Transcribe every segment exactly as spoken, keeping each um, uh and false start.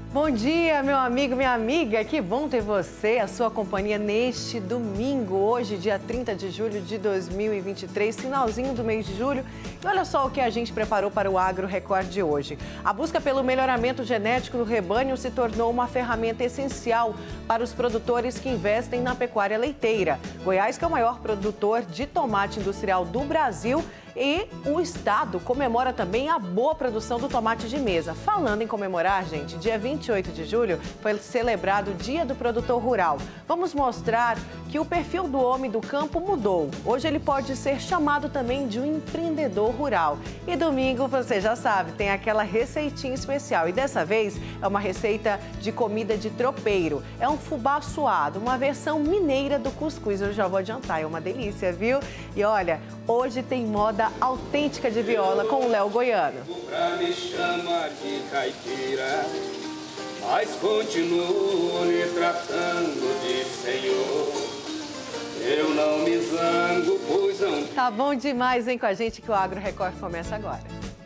Bom dia, meu amigo, minha amiga, que bom ter você, a sua companhia neste domingo, hoje, dia trinta de julho de dois mil e vinte e três, finalzinho do mês de julho. E olha só o que a gente preparou para o Agro Record de hoje. A busca pelo melhoramento genético do rebanho se tornou uma ferramenta essencial para os produtores que investem na pecuária leiteira. Goiás, que é o maior produtor de tomate industrial do Brasil, e o estado comemora também a boa produção do tomate de mesa. Falando em comemorar, gente, dia vinte e oito de julho foi celebrado o Dia do Produtor Rural. Vamos mostrar que o perfil do homem do campo mudou. Hoje ele pode ser chamado também de um empreendedor rural. E domingo, você já sabe, tem aquela receitinha especial. E dessa vez é uma receita de comida de tropeiro. É um fubá suado, uma versão mineira do cuscuz. Eu já vou adiantar, é uma delícia, viu? E olha, hoje tem moda autêntica de viola com o Léo Goiano. Me chama de caipira, mas continuo lhe tratando de senhor. Eu não me zango, pois não... Tá bom demais, vem com a gente que o Agro Record começa agora.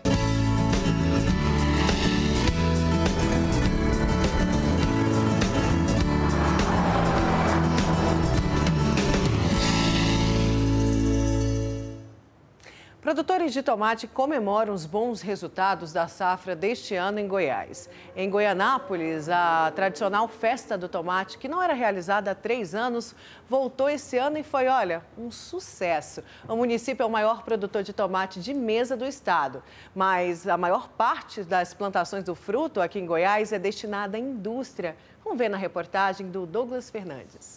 Produtores de tomate comemoram os bons resultados da safra deste ano em Goiás. Em Goianápolis, a tradicional Festa do Tomate, que não era realizada há três anos, voltou esse ano e foi, olha, um sucesso. O município é o maior produtor de tomate de mesa do estado, mas a maior parte das plantações do fruto aqui em Goiás é destinada à indústria. Vamos ver na reportagem do Douglas Fernandes.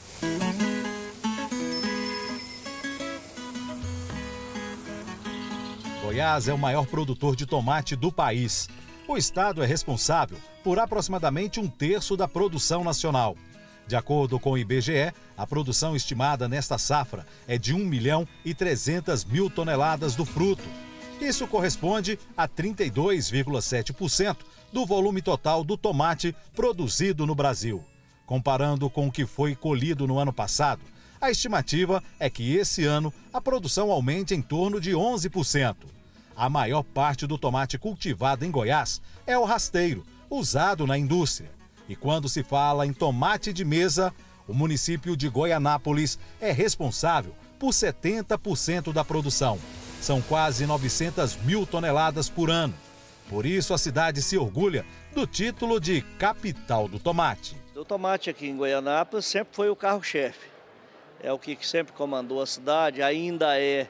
Goiás é o maior produtor de tomate do país. O estado é responsável por aproximadamente um terço da produção nacional. De acordo com o I B G E, a produção estimada nesta safra é de um milhão e trezentas mil toneladas do fruto. Isso corresponde a trinta e dois vírgula sete por cento do volume total do tomate produzido no Brasil. Comparando com o que foi colhido no ano passado, a estimativa é que esse ano a produção aumente em torno de onze por cento. A maior parte do tomate cultivado em Goiás é o rasteiro, usado na indústria. E quando se fala em tomate de mesa, o município de Goianápolis é responsável por setenta por cento da produção. São quase novecentas mil toneladas por ano. Por isso, a cidade se orgulha do título de capital do tomate. O tomate aqui em Goianápolis sempre foi o carro-chefe. É o que sempre comandou a cidade, ainda é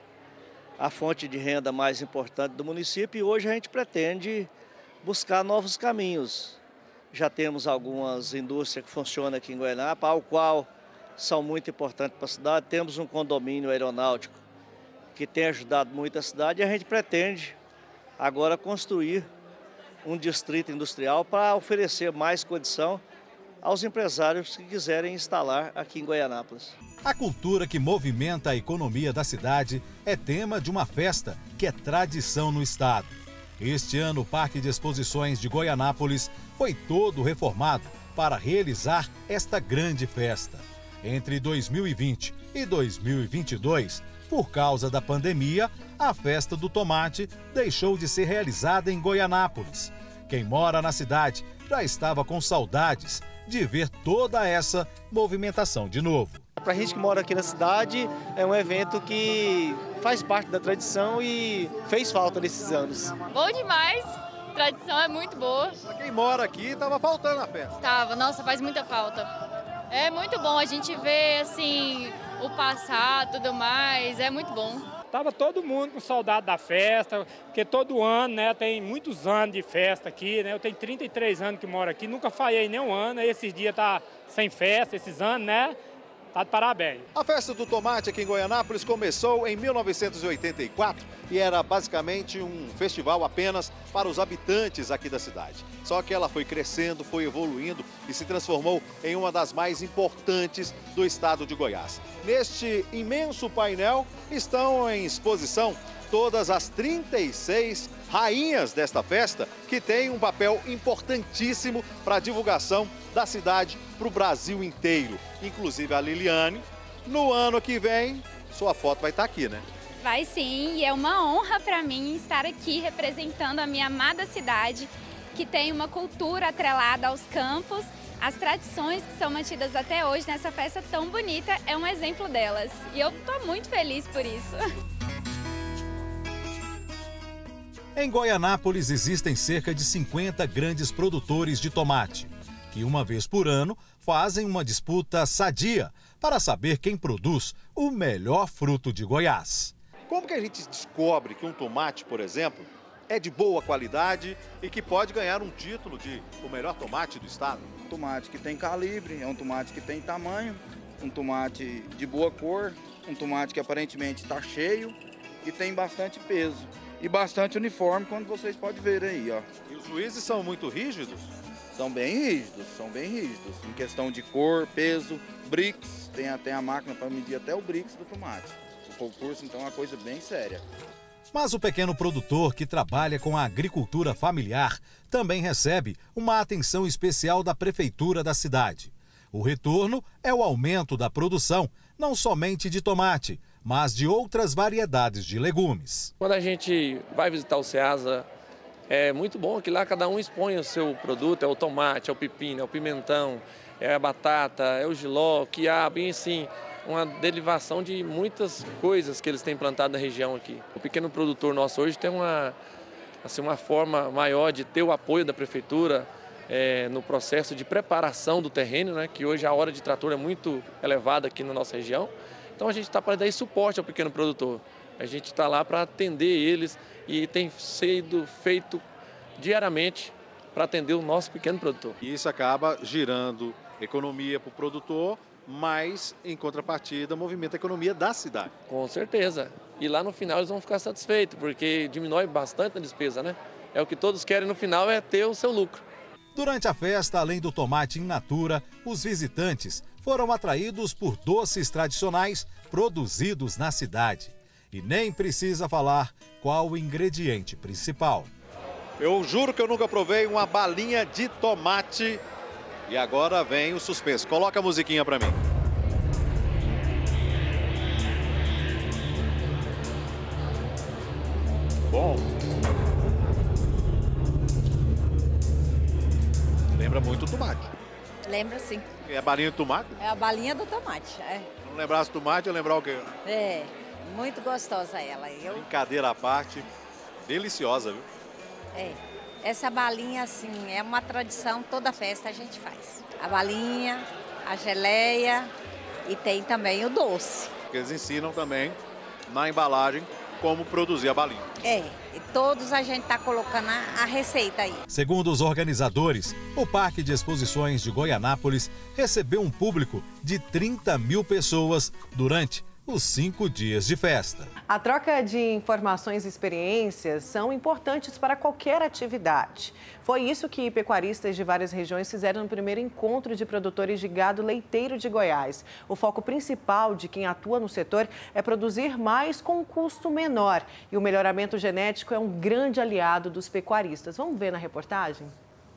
a fonte de renda mais importante do município e hoje a gente pretende buscar novos caminhos. Já temos algumas indústrias que funcionam aqui em Goianápolis, ao qual são muito importantes para a cidade. Temos um condomínio aeronáutico que tem ajudado muito a cidade e a gente pretende agora construir um distrito industrial para oferecer mais condição aos empresários que quiserem instalar aqui em Goianápolis. A cultura que movimenta a economia da cidade é tema de uma festa que é tradição no estado. Este ano, o Parque de Exposições de Goianápolis foi todo reformado para realizar esta grande festa. Entre dois mil e vinte e dois mil e vinte e dois, por causa da pandemia, a Festa do Tomate deixou de ser realizada em Goianápolis. Quem mora na cidade já estava com saudades de ver toda essa movimentação de novo. Para a gente que mora aqui na cidade, é um evento que faz parte da tradição e fez falta nesses anos. Bom demais, a tradição é muito boa. Para quem mora aqui, estava faltando a festa. Tava, nossa, faz muita falta. É muito bom a gente ver assim, o passado e tudo mais, é muito bom. Tava todo mundo com saudade da festa, porque todo ano, né, tem muitos anos de festa aqui, né? Eu tenho trinta e três anos que moro aqui, nunca falhei nenhum ano, esses dias tá sem festa, esses anos, né? Tá de parabéns. A Festa do Tomate aqui em Goianápolis começou em mil novecentos e oitenta e quatro e era basicamente um festival apenas para os habitantes aqui da cidade. Só que ela foi crescendo, foi evoluindo e se transformou em uma das mais importantes do estado de Goiás. Neste imenso painel estão em exposição todas as trinta e seis rainhas desta festa, que tem um papel importantíssimo para a divulgação da cidade para o Brasil inteiro. Inclusive a Liliane, no ano que vem, sua foto vai estar aqui, né? Vai sim, e é uma honra para mim estar aqui representando a minha amada cidade, que tem uma cultura atrelada aos campos. As tradições que são mantidas até hoje nessa festa tão bonita é um exemplo delas. E eu estou muito feliz por isso. Em Goianápolis existem cerca de cinquenta grandes produtores de tomate, que uma vez por ano fazem uma disputa sadia para saber quem produz o melhor fruto de Goiás. Como que a gente descobre que um tomate, por exemplo, é de boa qualidade e que pode ganhar um título de o melhor tomate do estado? Um tomate que tem calibre, é um tomate que tem tamanho, um tomate de boa cor, um tomate que aparentemente está cheio e tem bastante peso e bastante uniforme, como vocês podem ver aí, ó. E os juízes são muito rígidos? São bem rígidos, são bem rígidos. Em questão de cor, peso, brix, tem até a máquina para medir até o brix do tomate. O concurso, então, é uma coisa bem séria. Mas o pequeno produtor que trabalha com a agricultura familiar também recebe uma atenção especial da prefeitura da cidade. O retorno é o aumento da produção, não somente de tomate, mas de outras variedades de legumes. Quando a gente vai visitar o Ceasa, é muito bom que lá cada um expõe o seu produto, é o tomate, é o pepino, é o pimentão, é a batata, é o jiló, o quiabo, e assim, uma derivação de muitas coisas que eles têm plantado na região aqui. O pequeno produtor nosso hoje tem uma, assim, uma forma maior de ter o apoio da prefeitura é, no processo de preparação do terreno, né, que hoje a hora de trator é muito elevada aqui na nossa região. Então a gente está para dar suporte ao pequeno produtor. A gente está lá para atender eles e tem sido feito diariamente para atender o nosso pequeno produtor. E isso acaba girando economia para o produtor, mas, em contrapartida, movimenta a economia da cidade. Com certeza. E lá no final eles vão ficar satisfeitos, porque diminui bastante a despesa, né? É o que todos querem no final, é ter o seu lucro. Durante a festa, além do tomate in natura, os visitantes foram atraídos por doces tradicionais produzidos na cidade. E nem precisa falar qual o ingrediente principal. Eu juro que eu nunca provei uma balinha de tomate. E agora vem o suspense. Coloca a musiquinha pra mim. Bom. Lembra muito o tomate. Lembra sim. É a balinha de tomate? É a balinha do tomate, é. Se não lembrasse tomate, eu lembrar o quê? É, muito gostosa ela. Eu... Brincadeira à parte, deliciosa, viu? É. Essa balinha, assim, é uma tradição, toda festa a gente faz. A balinha, a geleia e tem também o doce. Eles ensinam também na embalagem como produzir a balinha. É, e todos a gente está colocando a, a receita aí. Segundo os organizadores, o Parque de Exposições de Goianápolis recebeu um público de trinta mil pessoas durante os cinco dias de festa. A troca de informações e experiências são importantes para qualquer atividade. Foi isso que pecuaristas de várias regiões fizeram no primeiro encontro de produtores de gado leiteiro de Goiás. O foco principal de quem atua no setor é produzir mais com um custo menor. E o melhoramento genético é um grande aliado dos pecuaristas. Vamos ver na reportagem?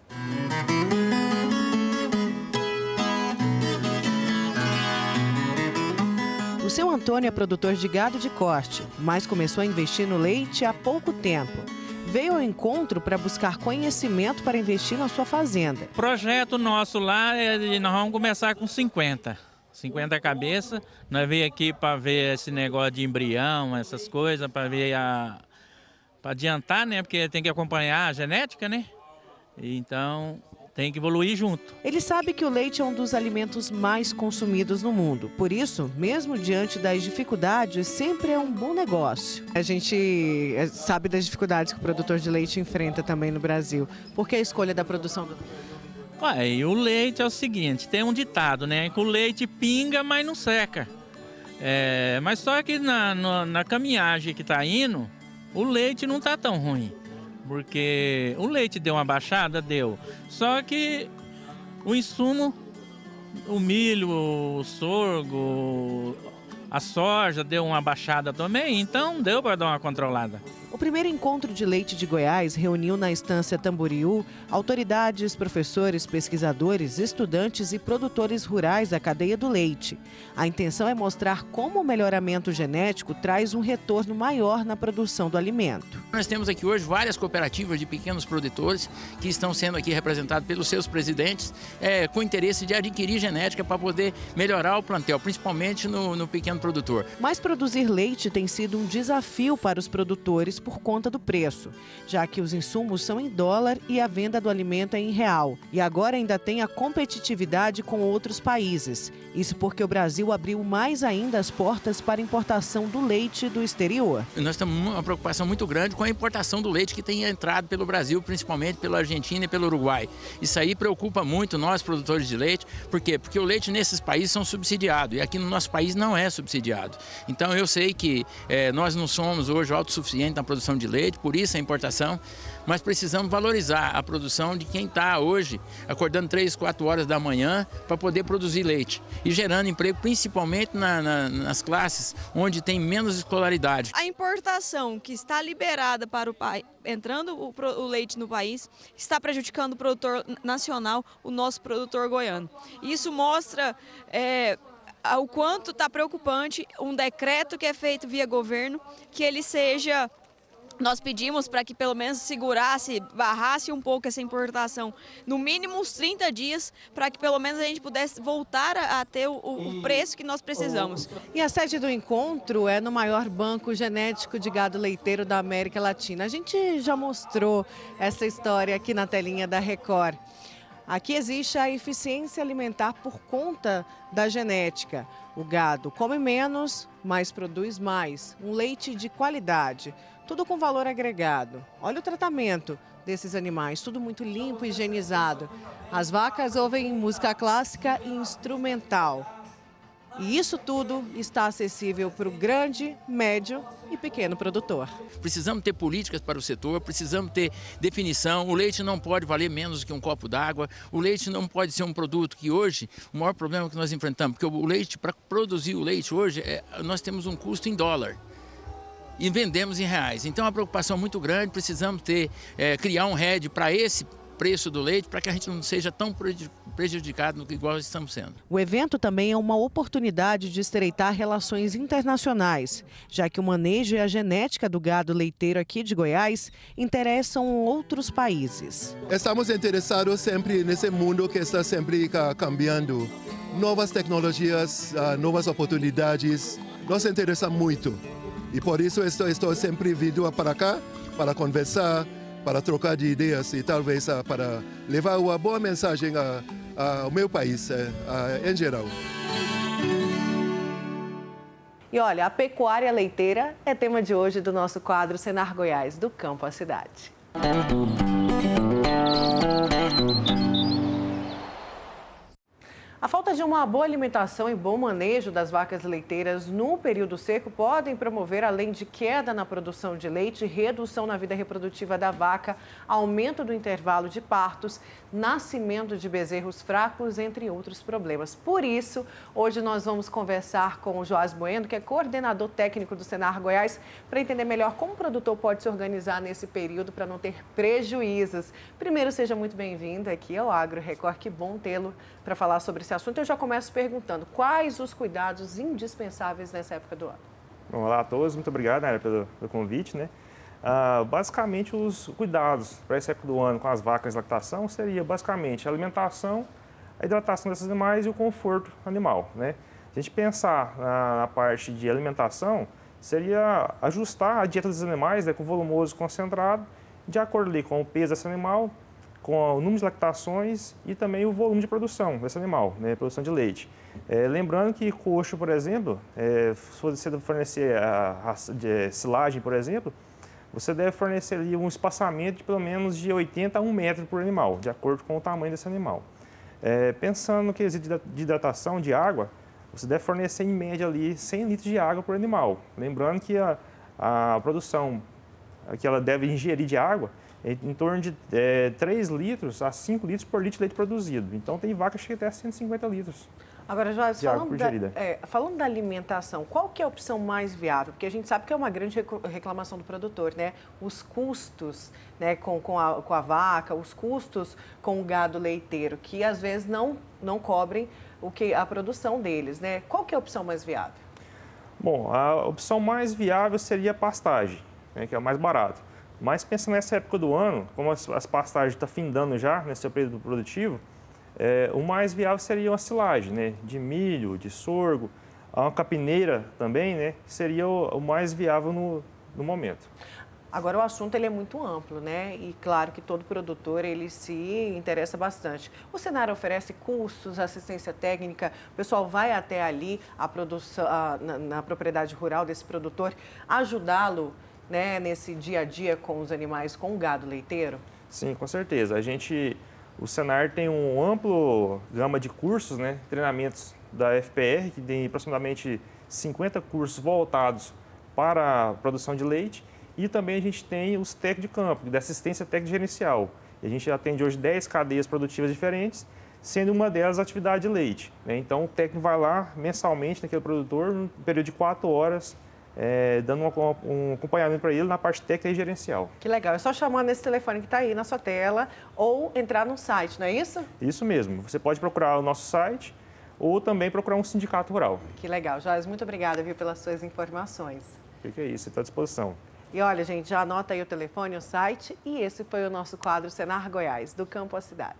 O seu Antônio é produtor de gado de corte, mas começou a investir no leite há pouco tempo. Veio ao encontro para buscar conhecimento para investir na sua fazenda. O projeto nosso lá é de nós vamos começar com cinquenta. cinquenta cabeças. Nós veio aqui para ver esse negócio de embrião, essas coisas, para ver a para adiantar, né? Porque tem que acompanhar a genética, né? Então, tem que evoluir junto. Ele sabe que o leite é um dos alimentos mais consumidos no mundo. Por isso, mesmo diante das dificuldades, sempre é um bom negócio. A gente sabe das dificuldades que o produtor de leite enfrenta também no Brasil. Por que a escolha da produção do leite? Ué, o leite é o seguinte, tem um ditado, né? Que o leite pinga, mas não seca. É, mas só que na, na, na caminhagem que está indo, o leite não está tão ruim. Porque o leite deu uma baixada, deu. Só que o insumo, o milho, o sorgo, a soja deu uma baixada também, então deu para dar uma controlada. O primeiro encontro de leite de Goiás reuniu na Estância Tamboriú autoridades, professores, pesquisadores, estudantes e produtores rurais da cadeia do leite. A intenção é mostrar como o melhoramento genético traz um retorno maior na produção do alimento. Nós temos aqui hoje várias cooperativas de pequenos produtores que estão sendo aqui representados pelos seus presidentes é, com interesse de adquirir genética para poder melhorar o plantel, principalmente no, no pequeno produtor. Mas produzir leite tem sido um desafio para os produtores por conta do preço, já que os insumos são em dólar e a venda do alimento é em real. E agora ainda tem a competitividade com outros países. Isso porque o Brasil abriu mais ainda as portas para a importação do leite do exterior. Nós temos uma preocupação muito grande com a importação do leite que tem entrado pelo Brasil, principalmente pela Argentina e pelo Uruguai. Isso aí preocupa muito nós, produtores de leite. Por quê? Porque o leite nesses países são subsidiados e aqui no nosso país não é subsidiado. Então eu sei que é, nós não somos hoje autossuficientes na produção de leite, por isso a importação, mas precisamos valorizar a produção de quem está hoje acordando três, quatro horas da manhã para poder produzir leite e gerando emprego principalmente na, na, nas classes onde tem menos escolaridade. A importação que está liberada para o país, entrando o, o leite no país, está prejudicando o produtor nacional, o nosso produtor goiano. Isso mostra é, o quanto está preocupante um decreto que é feito via governo, que ele seja... Nós pedimos para que pelo menos segurasse, barrasse um pouco essa importação, no mínimo uns trinta dias, para que pelo menos a gente pudesse voltar a, a ter o, o preço que nós precisamos. E a sede do encontro é no maior banco genético de gado leiteiro da América Latina. A gente já mostrou essa história aqui na telinha da Record. Aqui existe a eficiência alimentar por conta da genética. O gado come menos, mas produz mais. Um leite de qualidade. Tudo com valor agregado. Olha o tratamento desses animais, tudo muito limpo e higienizado. As vacas ouvem música clássica e instrumental. E isso tudo está acessível para o grande, médio e pequeno produtor. Precisamos ter políticas para o setor, precisamos ter definição. O leite não pode valer menos que um copo d'água. O leite não pode ser um produto que hoje, o maior problema que nós enfrentamos, porque o leite, para produzir o leite hoje, é, nós temos um custo em dólar. E vendemos em reais. Então, é uma preocupação muito grande, precisamos ter, é, criar um hedge para esse preço do leite, para que a gente não seja tão prejudicado no que igual estamos sendo. O evento também é uma oportunidade de estreitar relações internacionais, já que o manejo e a genética do gado leiteiro aqui de Goiás interessam outros países. Estamos interessados sempre nesse mundo que está sempre cambiando. Novas tecnologias, novas oportunidades, nos interessa muito. E por isso estou, estou sempre vindo para cá, para conversar, para trocar de ideias e talvez para levar uma boa mensagem a, a, ao meu país, a, a, em geral. E olha, a pecuária leiteira é tema de hoje do nosso quadro Senar Goiás, do campo à cidade. A falta de uma boa alimentação e bom manejo das vacas leiteiras no período seco podem promover, além de queda na produção de leite, redução na vida reprodutiva da vaca, aumento do intervalo de partos, nascimento de bezerros fracos, entre outros problemas. Por isso, hoje nós vamos conversar com o Joás Bueno, que é coordenador técnico do Senar Goiás, para entender melhor como o produtor pode se organizar nesse período para não ter prejuízos. Primeiro, seja muito bem-vindo aqui ao Agro Record, que bom tê-lo para falar sobre esse assunto. Eu já começo perguntando, quais os cuidados indispensáveis nessa época do ano? Bom, olá a todos, muito obrigado, né, pelo, pelo convite, né? Ah, basicamente, os cuidados para essa época do ano com as vacas de lactação seria basicamente a alimentação, a hidratação desses animais e o conforto animal, né? Se a gente pensar na, na parte de alimentação, seria ajustar a dieta dos animais, né, com volumoso concentrado, de acordo ali com o peso desse animal, com o número de lactações e também o volume de produção desse animal, né, produção de leite. É, lembrando que coxo, por exemplo, é, se você fornecer a, a de silagem, por exemplo, você deve fornecer ali um espaçamento de pelo menos de oitenta a um metro por animal, de acordo com o tamanho desse animal. É, pensando no quesito de hidratação de água, você deve fornecer em média ali cem litros de água por animal. Lembrando que a, a produção que ela deve ingerir de água em torno de é, três litros a cinco litros por litro de leite produzido. Então tem vaca que chega até cento e cinquenta litros. Agora, Joás, de água falando, por da, gerida. é, falando da alimentação, qual que é a opção mais viável? Porque a gente sabe que é uma grande reclamação do produtor, né? Os custos, né, com, com, a, com a vaca, os custos com o gado leiteiro, que às vezes não, não cobrem o que, a produção deles, né? Qual que é a opção mais viável? Bom, a opção mais viável seria a pastagem, né, que é o mais barato. Mas pensando nessa época do ano, como as, as pastagens estão findando já nesse período produtivo, é, o mais viável seria uma silagem, né, de milho, de sorgo, uma capineira também, né, que seria o, o mais viável no, no momento. Agora, o assunto ele é muito amplo, né? E claro que todo produtor ele se interessa bastante. O Senar oferece cursos, assistência técnica, o pessoal vai até ali, a produção, a, na, na propriedade rural desse produtor, ajudá-lo, né, nesse dia a dia com os animais, com o gado leiteiro? Sim, com certeza. A gente, o Senar tem um amplo gama de cursos, né, treinamentos da F P R, que tem aproximadamente cinquenta cursos voltados para a produção de leite. E também a gente tem os técnicos de campo, da assistência técnica gerencial. E a gente atende hoje dez cadeias produtivas diferentes, sendo uma delas a atividade de leite, né? Então o técnico vai lá mensalmente naquele produtor, num período de quatro horas, é, dando um, um acompanhamento para ele na parte técnica e gerencial. Que legal, é só chamar nesse telefone que está aí na sua tela ou entrar no site, não é isso? Isso mesmo, você pode procurar o nosso site ou também procurar um sindicato rural. Que legal, Joás, muito obrigada, viu, pelas suas informações. O que é isso, estou à disposição. E olha, gente, já anota aí o telefone, o site, e esse foi o nosso quadro Senar Goiás, do campo à cidade.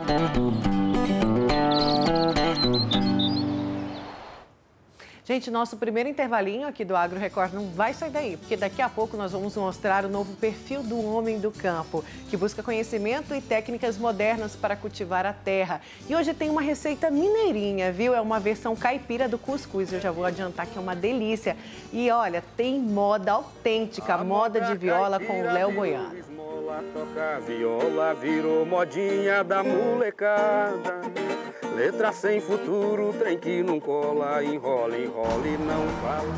Gente, nosso primeiro intervalinho aqui do Agro Record não vai sair daí, porque daqui a pouco nós vamos mostrar o novo perfil do homem do campo, que busca conhecimento e técnicas modernas para cultivar a terra. E hoje tem uma receita mineirinha, viu? É uma versão caipira do cuscuz, eu já vou adiantar que é uma delícia. E olha, tem moda autêntica, a moda de viola com o Léo Goiano. Esmola, toca viola, virou modinha da molecada. Letra sem futuro, trem que não cola, enrola, enrola e não fala.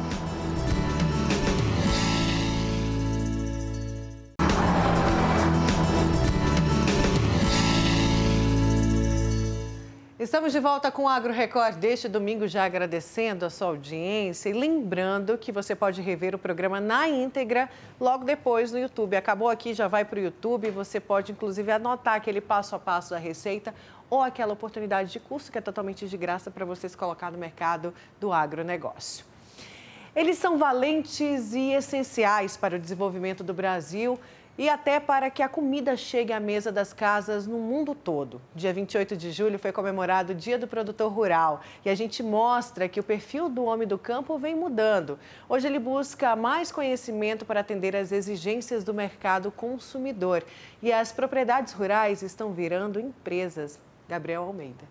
Estamos de volta com o Agro Record deste domingo, já agradecendo a sua audiência e lembrando que você pode rever o programa na íntegra logo depois no YouTube. Acabou aqui, já vai para o YouTube, você pode inclusive anotar aquele passo a passo da receita ou aquela oportunidade de curso que é totalmente de graça para você se colocar no mercado do agronegócio. Eles são valentes e essenciais para o desenvolvimento do Brasil e até para que a comida chegue à mesa das casas no mundo todo. Dia vinte e oito de julho foi comemorado o Dia do Produtor Rural e a gente mostra que o perfil do homem do campo vem mudando. Hoje ele busca mais conhecimento para atender às exigências do mercado consumidor e as propriedades rurais estão virando empresas. Gabriel Almeida.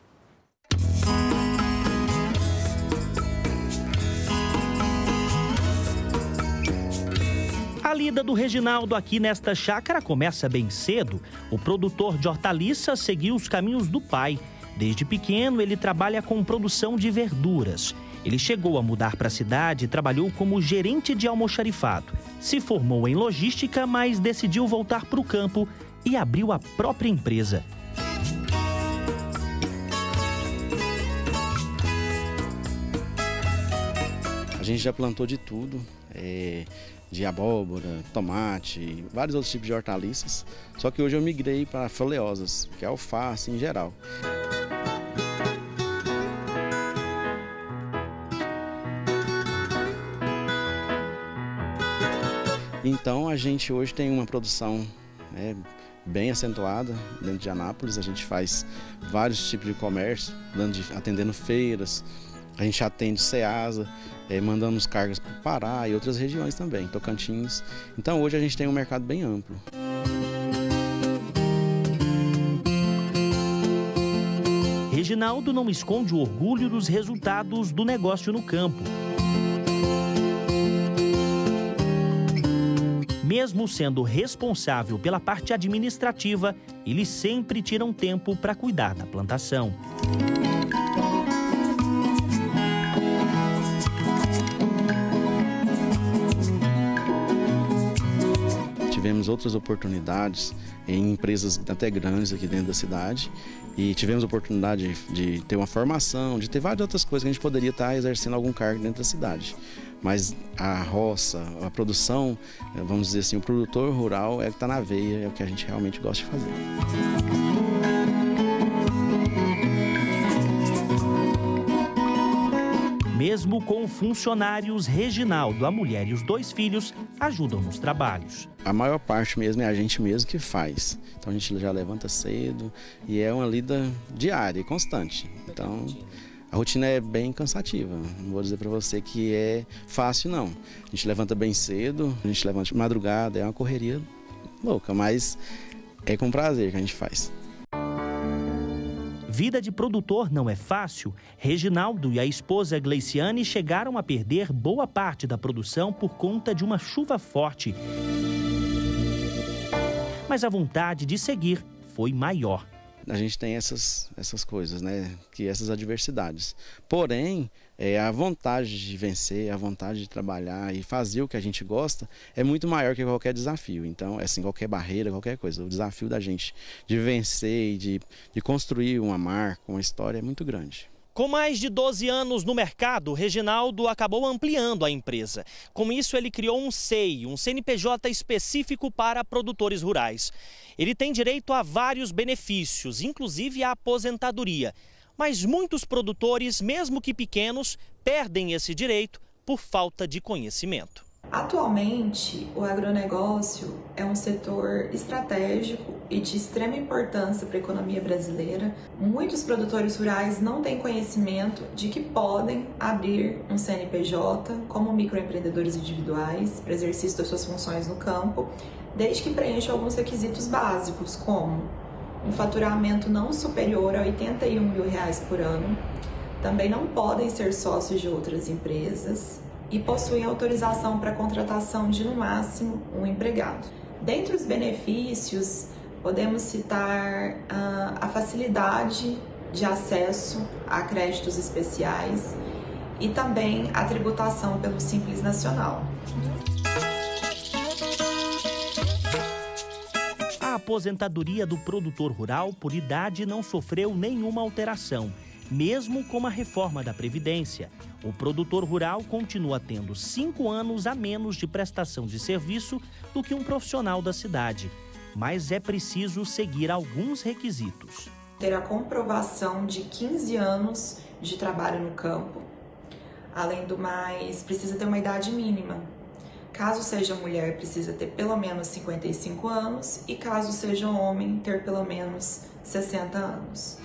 A lida do Reginaldo aqui nesta chácara começa bem cedo. O produtor de hortaliças seguiu os caminhos do pai. Desde pequeno, ele trabalha com produção de verduras. Ele chegou a mudar para a cidade e trabalhou como gerente de almoxarifado. Se formou em logística, mas decidiu voltar para o campo e abriu a própria empresa. A gente já plantou de tudo, é, de abóbora, tomate, vários outros tipos de hortaliças. Só que hoje eu migrei para folheosas, que é alface em geral. Então a gente hoje tem uma produção, né, bem acentuada dentro de Anápolis. A gente faz vários tipos de comércio, atendendo feiras. A gente atende Ceasa, é, mandamos cargas para o Pará e outras regiões também, Tocantins. Então hoje a gente tem um mercado bem amplo. Reginaldo não esconde o orgulho dos resultados do negócio no campo. Mesmo sendo responsável pela parte administrativa, ele sempre tira um tempo para cuidar da plantação. Tivemos outras oportunidades em empresas até grandes aqui dentro da cidade e tivemos a oportunidade de, de ter uma formação, de ter várias outras coisas que a gente poderia estar exercendo algum cargo dentro da cidade. Mas a roça, a produção, vamos dizer assim, o produtor rural é o que está na veia, é o que a gente realmente gosta de fazer. Mesmo com funcionários, Reginaldo, a mulher e os dois filhos ajudam nos trabalhos. A maior parte mesmo é a gente mesmo que faz. Então a gente já levanta cedo e é uma lida diária e constante. Então a rotina é bem cansativa. Não vou dizer para você que é fácil, não. A gente levanta bem cedo, a gente levanta de madrugada, é uma correria louca, mas é com prazer que a gente faz. Vida de produtor não é fácil. Reginaldo e a esposa Gleiciane chegaram a perder boa parte da produção por conta de uma chuva forte. Mas a vontade de seguir foi maior. A gente tem essas, essas coisas, né? Que essas adversidades. Porém, é, a vontade de vencer, a vontade de trabalhar e fazer o que a gente gosta é muito maior que qualquer desafio. Então, assim, qualquer barreira, qualquer coisa. O desafio da gente de vencer e de, de construir uma marca, uma história é muito grande. Com mais de doze anos no mercado, Reginaldo acabou ampliando a empresa. Com isso, ele criou um C E I, um C N P J específico para produtores rurais. Ele tem direito a vários benefícios, inclusive a aposentadoria. Mas muitos produtores, mesmo que pequenos, perdem esse direito por falta de conhecimento. Atualmente, o agronegócio é um setor estratégico e de extrema importância para a economia brasileira. Muitos produtores rurais não têm conhecimento de que podem abrir um C N P J como microempreendedores individuais para exercício das suas funções no campo, desde que preencham alguns requisitos básicos, como um faturamento não superior a oitenta e um mil reais por ano, também não podem ser sócios de outras empresas, e possuem autorização para contratação de, no máximo, um empregado. Dentre os benefícios, podemos citar ah, a facilidade de acesso a créditos especiais e também a tributação pelo Simples Nacional. A aposentadoria do produtor rural por idade não sofreu nenhuma alteração, mesmo com a reforma da Previdência. O produtor rural continua tendo cinco anos a menos de prestação de serviço do que um profissional da cidade. Mas é preciso seguir alguns requisitos. Ter a comprovação de quinze anos de trabalho no campo. Além do mais, precisa ter uma idade mínima. Caso seja mulher, precisa ter pelo menos cinquenta e cinco anos e caso seja homem, ter pelo menos sessenta anos.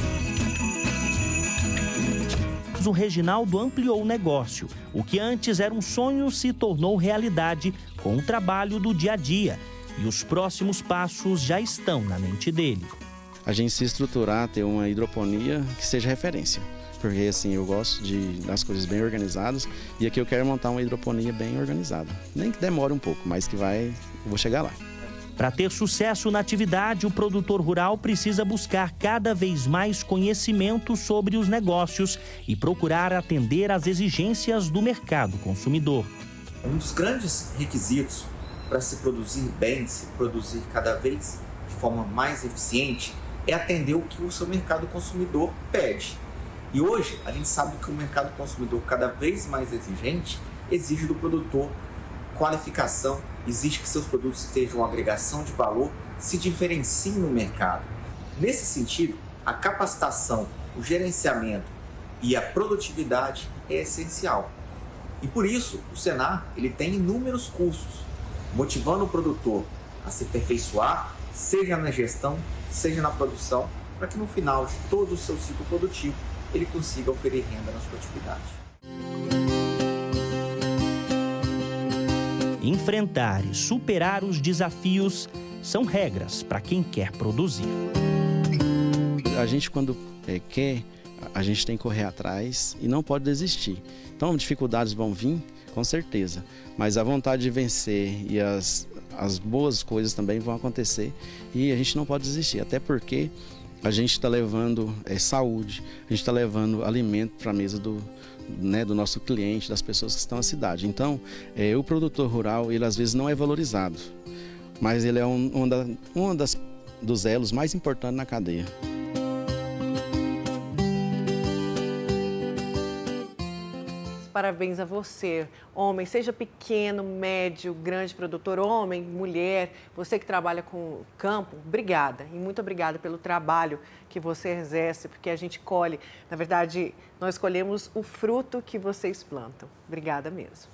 O Reginaldo ampliou o negócio. O que antes era um sonho se tornou realidade com o trabalho do dia a dia. E os próximos passos já estão na mente dele. A gente se estruturar, ter uma hidroponia que seja referência. Porque assim, eu gosto de, das coisas bem organizadas e aqui eu quero montar uma hidroponia bem organizada. Nem que demore um pouco, mas que vai, eu vou chegar lá. Para ter sucesso na atividade, o produtor rural precisa buscar cada vez mais conhecimento sobre os negócios e procurar atender às exigências do mercado consumidor. Um dos grandes requisitos para se produzir bem, se produzir cada vez de forma mais eficiente, é atender o que o seu mercado consumidor pede. E hoje a gente sabe que o mercado consumidor cada vez mais exigente exige do produtor qualificação, exige que seus produtos estejam agregação de valor, se diferenciem no mercado. Nesse sentido, a capacitação, o gerenciamento e a produtividade é essencial. E por isso, o Senar ele tem inúmeros cursos, motivando o produtor a se aperfeiçoar, seja na gestão, seja na produção, para que no final de todo o seu ciclo produtivo, ele consiga oferir renda na sua atividade. Enfrentar e superar os desafios são regras para quem quer produzir. A gente, quando é, quer, a gente tem que correr atrás e não pode desistir. Então, dificuldades vão vir, com certeza. Mas a vontade de vencer e as, as boas coisas também vão acontecer. E a gente não pode desistir, até porque a gente está levando é, saúde, a gente está levando alimento para a mesa do, né, do nosso cliente, das pessoas que estão na cidade. Então, é, o produtor rural, ele às vezes não é valorizado. mas ele é um, um, da, um das, dos elos mais importantes na cadeia. Parabéns a você, homem, seja pequeno, médio, grande produtor, homem, mulher, você que trabalha com campo, obrigada e muito obrigada pelo trabalho que você exerce, porque a gente colhe, na verdade, nós colhemos o fruto que vocês plantam. Obrigada mesmo.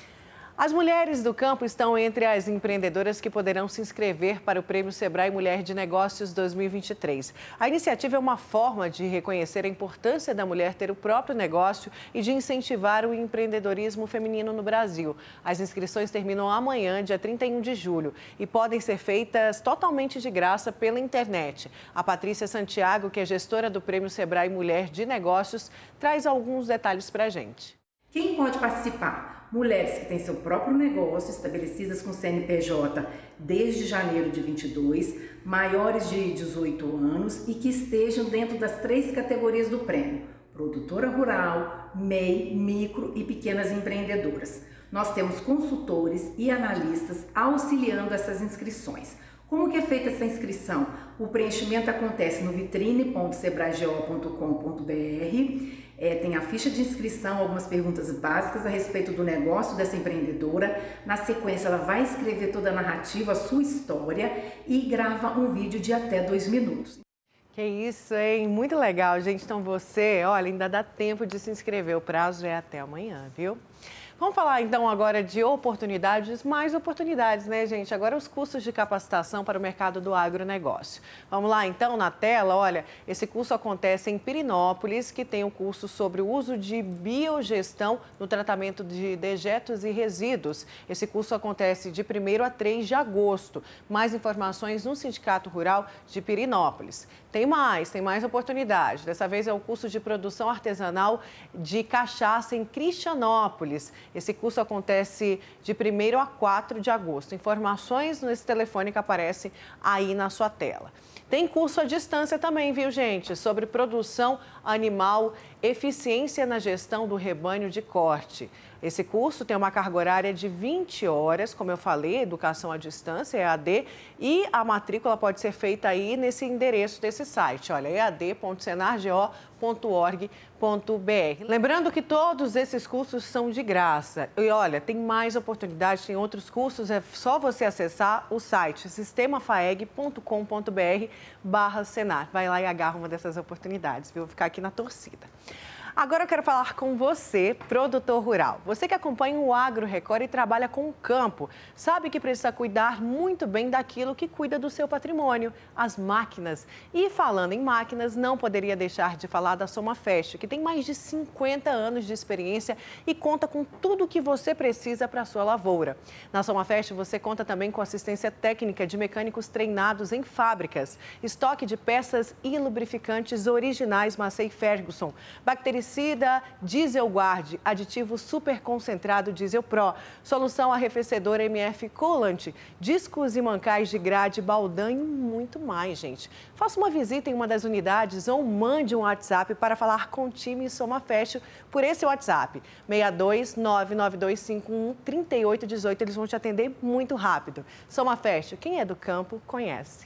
As mulheres do campo estão entre as empreendedoras que poderão se inscrever para o Prêmio Sebrae Mulher de Negócios dois mil e vinte e três. A iniciativa é uma forma de reconhecer a importância da mulher ter o próprio negócio e de incentivar o empreendedorismo feminino no Brasil. As inscrições terminam amanhã, dia trinta e um de julho, e podem ser feitas totalmente de graça pela internet. A Patrícia Santiago, que é gestora do Prêmio Sebrae Mulher de Negócios, traz alguns detalhes para a gente. Quem pode participar? Mulheres que têm seu próprio negócio, estabelecidas com C N P J desde janeiro de vinte e dois, maiores de dezoito anos e que estejam dentro das três categorias do prêmio: produtora rural, M E I, micro e pequenas empreendedoras. Nós temos consultores e analistas auxiliando essas inscrições. Como que é feita essa inscrição? O preenchimento acontece no vitrine ponto sebraego ponto com ponto br. É, tem a ficha de inscrição, algumas perguntas básicas a respeito do negócio dessa empreendedora. Na sequência, ela vai escrever toda a narrativa, a sua história e grava um vídeo de até dois minutos. Que isso, hein? Muito legal, gente. Então você, olha, ainda dá tempo de se inscrever. O prazo é até amanhã, viu? Vamos falar então agora de oportunidades, mais oportunidades, né, gente? Agora os cursos de capacitação para o mercado do agronegócio. Vamos lá então na tela, olha, esse curso acontece em Pirinópolis, que tem um curso sobre o uso de biogestão no tratamento de dejetos e resíduos. Esse curso acontece de primeiro a três de agosto. Mais informações no Sindicato Rural de Pirinópolis. Tem mais, tem mais oportunidade. Dessa vez é o curso de produção artesanal de cachaça em Cristianópolis. Esse curso acontece de primeiro a quatro de agosto. Informações nesse telefone que aparece aí na sua tela. Tem curso à distância também, viu, gente? Sobre produção animal, eficiência na gestão do rebanho de corte. Esse curso tem uma carga horária de vinte horas, como eu falei, educação à distância, E A D, e a matrícula pode ser feita aí nesse endereço desse site, olha, e a d ponto senargo ponto org ponto br. Lembrando que todos esses cursos são de graça. E olha, tem mais oportunidades, tem outros cursos, é só você acessar o site sistema faeg ponto com ponto br barra senar. Vai lá e agarra uma dessas oportunidades, viu? Vou ficar aqui na torcida. Agora eu quero falar com você, produtor rural. Você que acompanha o Agro Record e trabalha com o campo, sabe que precisa cuidar muito bem daquilo que cuida do seu patrimônio, as máquinas. E falando em máquinas, não poderia deixar de falar da Somafest, que tem mais de cinquenta anos de experiência e conta com tudo o que você precisa para a sua lavoura. Na Somafest você conta também com assistência técnica de mecânicos treinados em fábricas, estoque de peças e lubrificantes originais Massey Ferguson, bactericida Diesel Guard, aditivo super concentrado Diesel Pro, solução arrefecedora M F Coolant, discos e mancais de grade Baldan e muito mais, gente. Faça uma visita em uma das unidades ou mande um WhatsApp para falar com o time Somafest por esse WhatsApp, seis dois nove nove dois cinco um três oito um oito. Eles vão te atender muito rápido. Somafest, quem é do campo, conhece.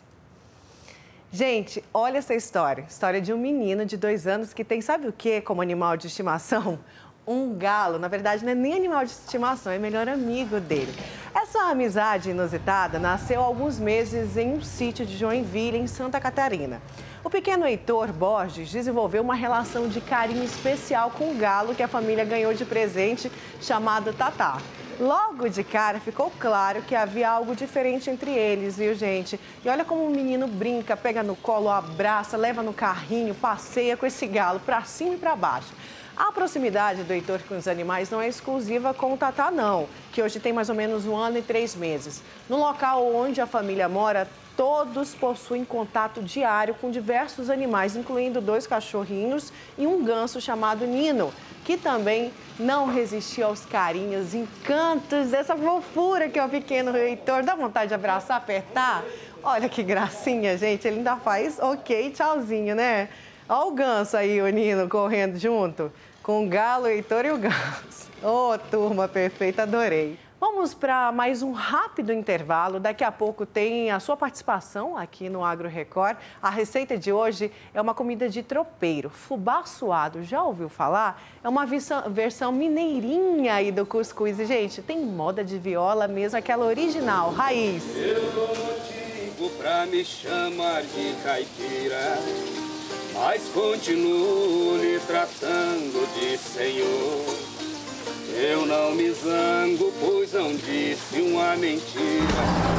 Gente, olha essa história. História de um menino de dois anos que tem, sabe o que como animal de estimação? Um galo. Na verdade, não é nem animal de estimação, é melhor amigo dele. Essa amizade inusitada nasceu há alguns meses em um sítio de Joinville, em Santa Catarina. O pequeno Heitor Borges desenvolveu uma relação de carinho especial com o galo que a família ganhou de presente, chamado Tatá. Logo de cara ficou claro que havia algo diferente entre eles, viu, gente? E olha como o menino brinca, pega no colo, abraça, leva no carrinho, passeia com esse galo para cima e para baixo. A proximidade do Heitor com os animais não é exclusiva com o Tatá, não, que hoje tem mais ou menos um ano e três meses. No local onde a família mora, todos possuem contato diário com diversos animais, incluindo dois cachorrinhos e um ganso chamado Nino, que também não resistiu aos carinhos, encantos dessa fofura que é o pequeno Heitor. Dá vontade de abraçar, apertar? Olha que gracinha, gente. Ele ainda faz ok, tchauzinho, né? Olha o ganso aí, o Nino, correndo junto com o galo, o Heitor e o ganso. Ô, oh, turma perfeita, adorei. Vamos para mais um rápido intervalo. Daqui a pouco tem a sua participação aqui no Agro Record. A receita de hoje é uma comida de tropeiro, fubá suado. Já ouviu falar? É uma versão mineirinha aí do cuscuz. E, gente, tem moda de viola mesmo, aquela original, raiz. Eu dou motivo pra me chamar de caipira, mas continuo lhe tratando de senhor. Eu não me zango, pois não disse uma mentira.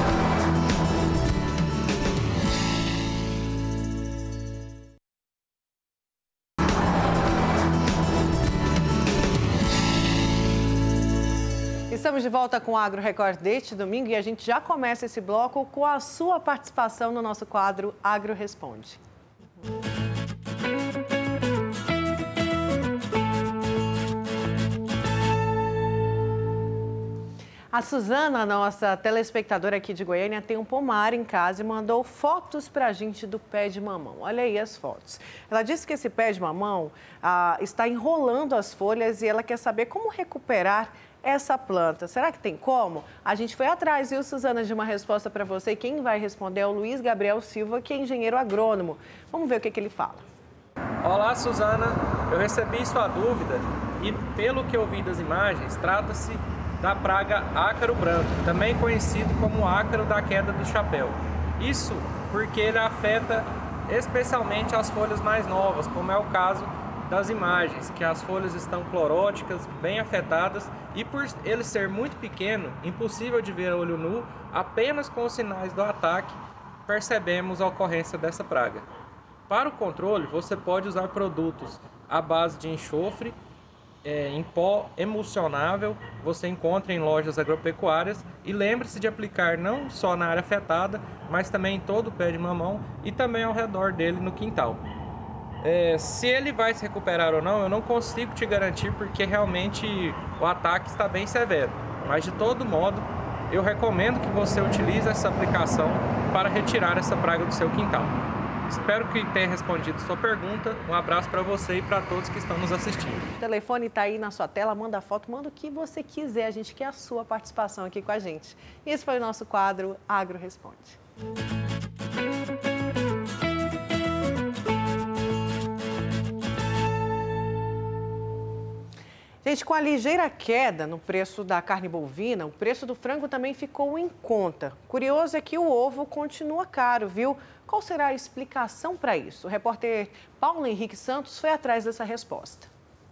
Estamos de volta com o Agro Record deste domingo e a gente já começa esse bloco com a sua participação no nosso quadro Agro Responde. A Suzana, nossa telespectadora aqui de Goiânia, tem um pomar em casa e mandou fotos pra gente do pé de mamão. Olha aí as fotos. Ela disse que esse pé de mamão ah, está enrolando as folhas e ela quer saber como recuperar essa planta. Será que tem como? A gente foi atrás, viu, Suzana, de uma resposta para você. E quem vai responder é o Luiz Gabriel Silva, que é engenheiro agrônomo. Vamos ver o que, que ele fala. Olá, Suzana. Eu recebi sua dúvida e, pelo que eu vi das imagens, trata-se da praga ácaro branco, também conhecido como ácaro da queda do chapéu. Isso porque ele afeta especialmente as folhas mais novas, como é o caso das imagens, que as folhas estão cloróticas, bem afetadas, e por ele ser muito pequeno, impossível de ver a olho nu, apenas com os sinais do ataque percebemos a ocorrência dessa praga. Para o controle, você pode usar produtos à base de enxofre, É, em pó emulsionável, você encontra em lojas agropecuárias, e lembre-se de aplicar não só na área afetada, mas também em todo o pé de mamão e também ao redor dele no quintal. É, se ele vai se recuperar ou não, eu não consigo te garantir, porque realmente o ataque está bem severo, mas de todo modo eu recomendo que você utilize essa aplicação para retirar essa praga do seu quintal. Espero que tenha respondido sua pergunta. Um abraço para você e para todos que estão nos assistindo. O telefone está aí na sua tela, manda foto, manda o que você quiser. A gente quer a sua participação aqui com a gente. E esse foi o nosso quadro Agro Responde. Gente, com a ligeira queda no preço da carne bovina, o preço do frango também ficou em conta. Curioso é que o ovo continua caro, viu? Qual será a explicação para isso? O repórter Paulo Henrique Santos foi atrás dessa resposta.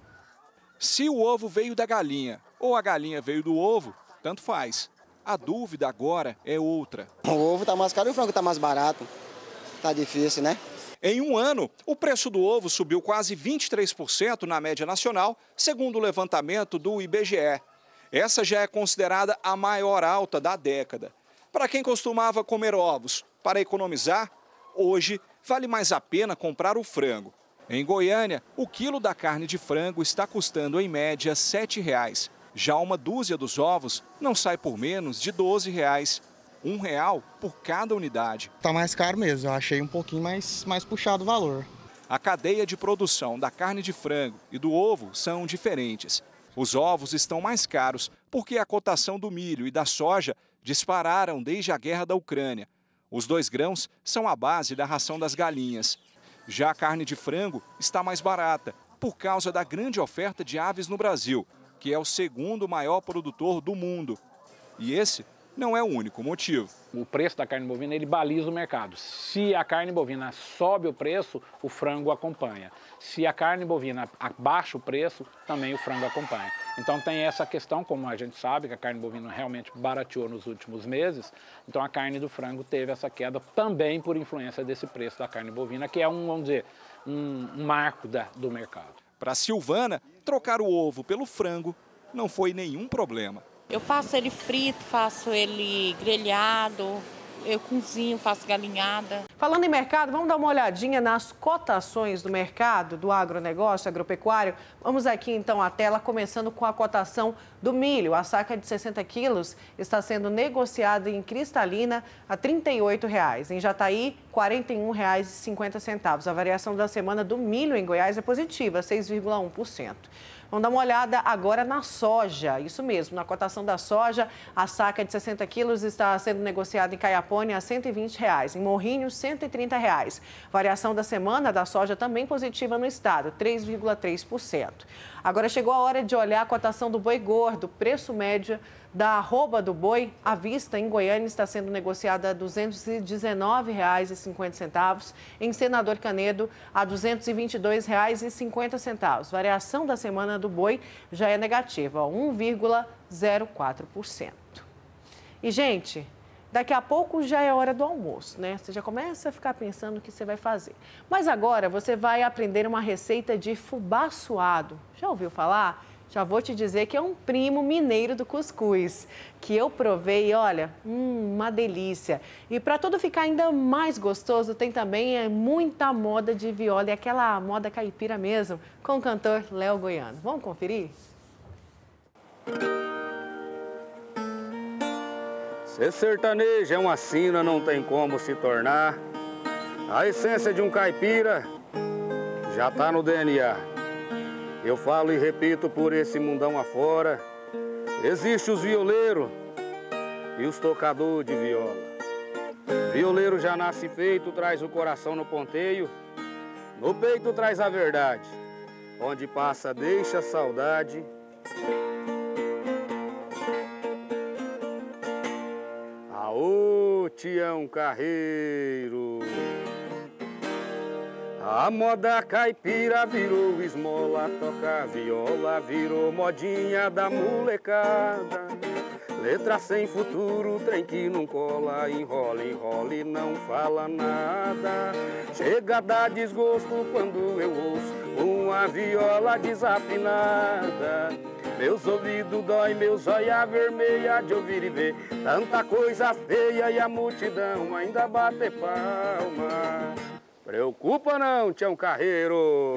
Se o ovo veio da galinha ou a galinha veio do ovo, tanto faz. A dúvida agora é outra. O ovo está mais caro e o frango está mais barato. Tá difícil, né? Em um ano, o preço do ovo subiu quase vinte e três por cento na média nacional, segundo o levantamento do I B G E. Essa já é considerada a maior alta da década. Para quem costumava comer ovos para economizar, hoje vale mais a pena comprar o frango. Em Goiânia, o quilo da carne de frango está custando em média sete reais. Já uma dúzia dos ovos não sai por menos de doze reais. Um real por cada unidade. Tá mais caro mesmo, eu achei um pouquinho mais, mais puxado o valor. A cadeia de produção da carne de frango e do ovo são diferentes. Os ovos estão mais caros porque a cotação do milho e da soja dispararam desde a guerra da Ucrânia. Os dois grãos são a base da ração das galinhas. Já a carne de frango está mais barata por causa da grande oferta de aves no Brasil, que é o segundo maior produtor do mundo. E esse não é o único motivo. O preço da carne bovina, ele baliza o mercado. Se a carne bovina sobe o preço, o frango acompanha. Se a carne bovina abaixa o preço, também o frango acompanha. Então tem essa questão, como a gente sabe, que a carne bovina realmente barateou nos últimos meses. Então a carne do frango teve essa queda também por influência desse preço da carne bovina, que é um, vamos dizer, um, um marco da, do mercado. Para Silvana, trocar o ovo pelo frango não foi nenhum problema. Eu faço ele frito, faço ele grelhado, eu cozinho, faço galinhada. Falando em mercado, vamos dar uma olhadinha nas cotações do mercado do agronegócio agropecuário. Vamos aqui então à tela, começando com a cotação do milho. A saca de sessenta quilos está sendo negociada em Cristalina a trinta e oito reais. Em Jataí, quarenta e um reais e cinquenta centavos. A variação da semana do milho em Goiás é positiva, seis vírgula um por cento. Vamos dar uma olhada agora na soja. Isso mesmo, na cotação da soja, a saca de sessenta quilos está sendo negociada em Caiapônia a cento e vinte reais. Em Morrinho, cento e trinta reais. Variação da semana da soja também positiva no estado, três vírgula três por cento. Agora chegou a hora de olhar a cotação do boi gordo. Preço médio da arroba do boi à vista em Goiânia está sendo negociada a duzentos e dezenove reais e cinquenta centavos. Em Senador Canedo, a duzentos e vinte e dois reais e cinquenta centavos. Variação da semana do boi já é negativa, um vírgula zero quatro por cento. E, gente, daqui a pouco já é hora do almoço, né? Você já começa a ficar pensando o que você vai fazer. Mas agora você vai aprender uma receita de fubá suado. Já ouviu falar? Já vou te dizer que é um primo mineiro do cuscuz, que eu provei e olha, hum, uma delícia. E para tudo ficar ainda mais gostoso, tem também é, muita moda de viola, e aquela moda caipira mesmo, com o cantor Léo Goiano. Vamos conferir? Ser sertanejo é uma sina, não tem como se tornar. A essência de um caipira já tá no D N A. Eu falo e repito por esse mundão afora, existe os violeiros e os tocadores de viola. Violeiro já nasce feito, traz o coração no ponteio, no peito traz a verdade, onde passa deixa a saudade. Aô, Tião Carreiro! A moda caipira virou esmola, toca viola, virou modinha da molecada. Letra sem futuro, trem que não cola, enrola, enrola e não fala nada. Chega a dar desgosto quando eu ouço uma viola desafinada. Meus ouvidos dói, meus olhos vermelha de ouvir e ver tanta coisa feia e a multidão ainda bate palma. Preocupa não, Tião Carreiro.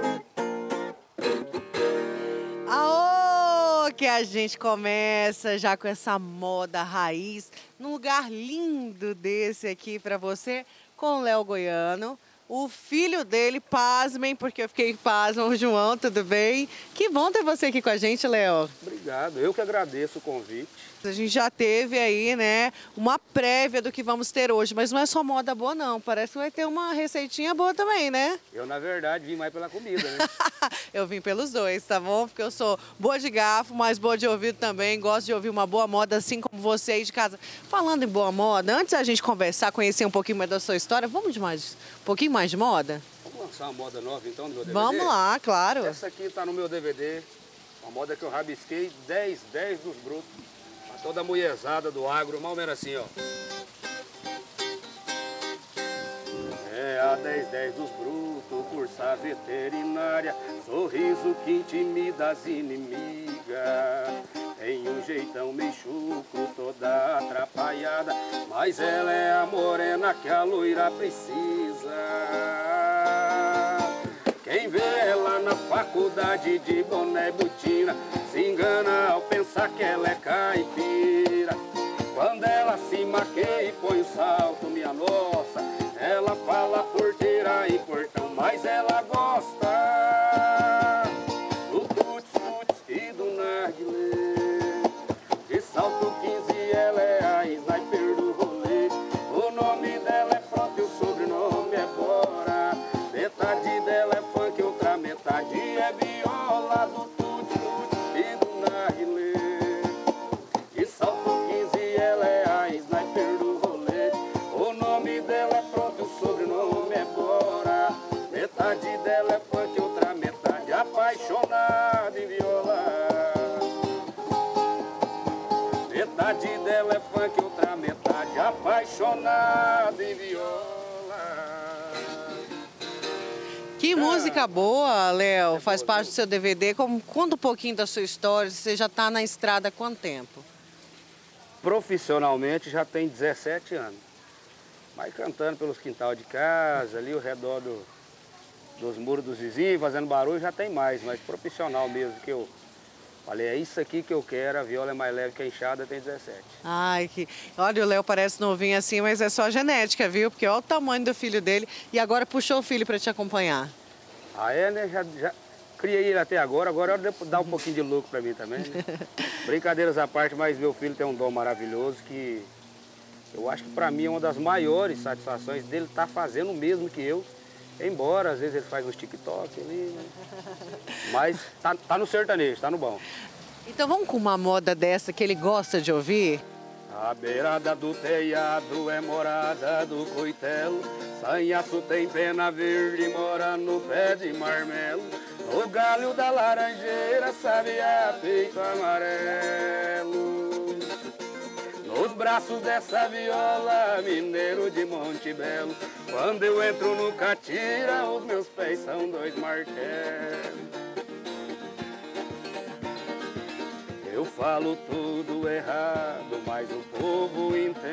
Aô, que a gente começa já com essa moda raiz, num lugar lindo desse aqui para você, com o Léo Goiano. O filho dele, pasmem, porque eu fiquei pasmo, o João, tudo bem? Que bom ter você aqui com a gente, Léo. Obrigado, eu que agradeço o convite. A gente já teve aí, né, uma prévia do que vamos ter hoje, mas não é só moda boa, não. Parece que vai ter uma receitinha boa também, né? Eu, na verdade, vim mais pela comida, né? Eu vim pelos dois, tá bom? Porque eu sou boa de garfo, mas boa de ouvido também. Gosto de ouvir uma boa moda, assim como você aí de casa. Falando em boa moda, antes da gente conversar, conhecer um pouquinho mais da sua história, vamos de mais, um pouquinho mais de moda? Vamos lançar uma moda nova, então, no meu D V D? Vamos lá, claro. Essa aqui tá no meu D V D, uma moda que eu rabisquei dez, dez dos brutos. Toda a mulherzada do agro, mal menos assim, ó. É a dez, dez dos brutos, cursa veterinária, sorriso que intimida as inimigas. Tem um jeitão meio chucro, toda atrapalhada, mas ela é a morena que a loira precisa. Quem vê ela na faculdade de boné e botina se engana ao pensar que ela é caipira. Quando ela se maqueia e põe o salto, minha nossa, ela fala porteira e portão, mas ela gosta do tuts-tuts e do narguilé. De salto quinze ela é a sniper do rolê. O nome dela é pronto e o sobrenome é Bora. Metade dela é funk, outra metade é viola, do tuts-tuts e do narguilé. De salto quinze ela é a sniper do rolê. O nome dela é pronto, o sobrenome é Bora. Metade dela é funk, outra metade apaixonada em viola. Metade dela é funk, outra metade apaixonada em viola. Que música boa, Léo, faz parte do seu D V D. Como, conta um pouquinho da sua história, você já está na estrada há quanto tempo? Profissionalmente já tem dezessete anos. Mas cantando pelos quintal de casa, ali ao redor do, dos muros dos vizinhos, fazendo barulho, já tem mais, mas profissional mesmo, que eu falei, é isso aqui que eu quero, a viola é mais leve que a enxada, tem dezessete. Ai, que... Olha, o Léo parece novinho assim, mas é só genética, viu? Porque olha o tamanho do filho dele e agora puxou o filho para te acompanhar. Ah, é, né? Já, já criei ele até agora, agora é hora de dar um pouquinho de lucro para mim também, né? Brincadeiras à parte, mas meu filho tem um dom maravilhoso que eu acho que para mim é uma das maiores satisfações dele estar fazendo o mesmo que eu. Embora, às vezes, ele faz uns TikTok ali, né? Mas tá, tá no sertanejo, tá no bom. Então vamos com uma moda dessa que ele gosta de ouvir? A beirada do telhado é morada do coitelo, sanhaço tem pena verde, mora no pé de marmelo, no galho da laranjeira, sabiá peito amarelo. Nos braços dessa viola, mineiro de Monte Belo, quando eu entro no catira, os meus pés são dois martelos. Eu falo tudo errado, mas o povo entende.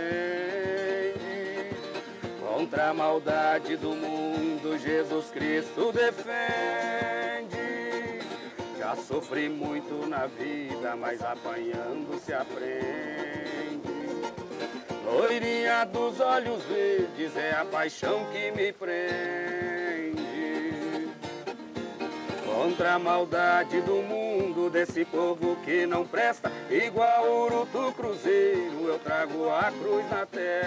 Contra a maldade do mundo, Jesus Cristo defende. Já sofri muito na vida, mas apanhando se aprende. Loirinha dos olhos verdes é a paixão que me prende. Contra a maldade do mundo, desse povo que não presta, igual Urutu Cruzeiro, eu trago a cruz na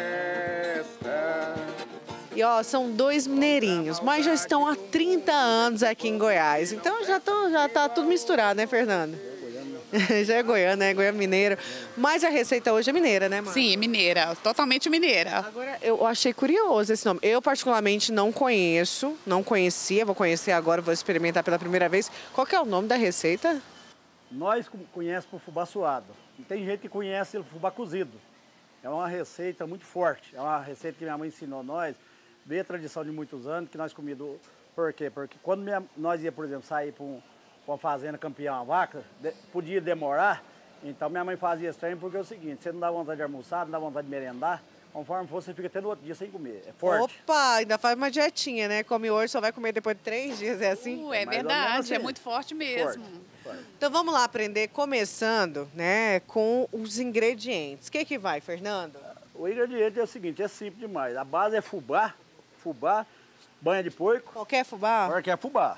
testa. E ó, são dois mineirinhos, mas já estão há trinta anos aqui em Goiás. Então já, tô, já tá tudo misturado, né, Fernando? Já é goiano, né? Goiano mineiro. Mas a receita hoje é mineira, né, mãe? Sim, mineira. Totalmente mineira. Agora, eu achei curioso esse nome. Eu, particularmente, não conheço. Não conhecia. Vou conhecer agora, vou experimentar pela primeira vez. Qual que é o nome da receita? Nós conhecemos por fubá suado. E tem gente que conhece ele por fubá cozido. É uma receita muito forte. É uma receita que minha mãe ensinou a nós. Bem a tradição de muitos anos, que nós comíamos. Por quê? Porque quando minha, nós ia, por exemplo, sair para um... com a fazenda campeão uma vaca, de, podia demorar, então minha mãe fazia estranho porque é o seguinte, você não dá vontade de almoçar, não dá vontade de merendar, conforme for, você fica até no outro dia sem comer, é forte. Opa, ainda faz uma dietinha, né? Come hoje, só vai comer depois de três dias, é assim? Uh, é verdade, assim. É muito forte mesmo. Forte, forte. Então vamos lá aprender, começando, né, com os ingredientes. O que que vai, Fernando? O ingrediente é o seguinte, é simples demais, a base é fubá, fubá, banha de porco. Qualquer fubá? Qualquer fubá.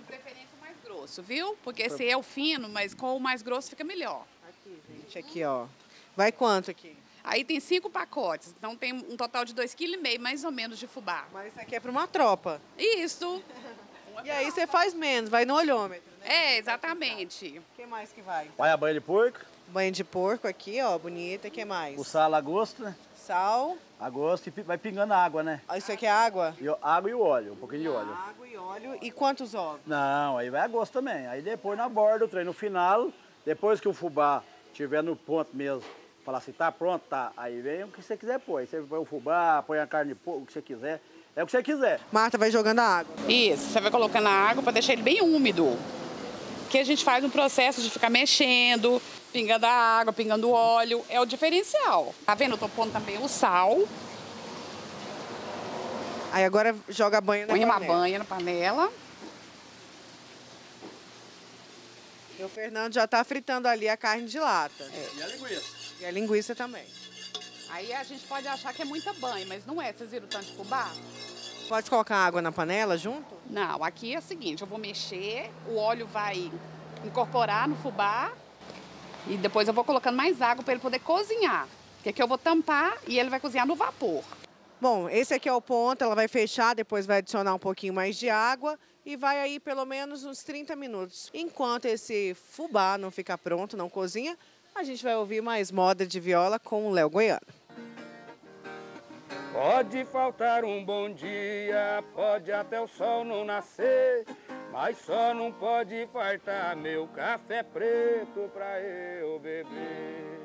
Grosso, viu? Porque esse é o fino, mas com o mais grosso fica melhor. Aqui, gente, aqui, ó. Vai quanto aqui? Aí tem cinco pacotes, então tem um total de dois vírgula cinco quilos, mais ou menos, de fubá. Mas isso aqui é para uma tropa. Isso. E aí você faz menos, vai no olhômetro, né? É, exatamente. O que mais que vai? Vai a banha de porco. Banha de porco aqui, ó, bonita. O que mais? O sal a gosto, né? Sal. A gosto e vai pingando água, né? Ah, isso aqui é água? E, água e o óleo, um pouquinho de óleo. Água e óleo. E quantos ovos? Não, aí vai a gosto também. Aí depois na borda o trem, no final, depois que o fubá estiver no ponto mesmo, falar assim, tá pronto, tá. Aí vem o que você quiser pôr. Aí você põe o fubá, põe a carne de porco, o que você quiser. É o que você quiser. Marta vai jogando a água. Isso, você vai colocando a água para deixar ele bem úmido. Que a gente faz um processo de ficar mexendo, pingando a água, pingando o óleo. É o diferencial. Tá vendo? Eu tô pondo também o sal. Aí agora joga a banha na Põe panela. Põe uma banha na panela. E o Fernando já tá fritando ali a carne de lata. É. E a linguiça. E a linguiça também. Aí a gente pode achar que é muita banha, mas não é. Vocês viram o tanto de fubá? Pode colocar água na panela junto? Não, aqui é o seguinte, eu vou mexer, o óleo vai incorporar no fubá e depois eu vou colocando mais água para ele poder cozinhar. Porque aqui eu vou tampar e ele vai cozinhar no vapor. Bom, esse aqui é o ponto, ela vai fechar, depois vai adicionar um pouquinho mais de água e vai aí pelo menos uns trinta minutos. Enquanto esse fubá não ficar pronto, não cozinha, a gente vai ouvir mais moda de viola com o Léo Goiano. Pode faltar um bom dia, pode até o sol não nascer, mas só não pode faltar meu café preto pra eu beber.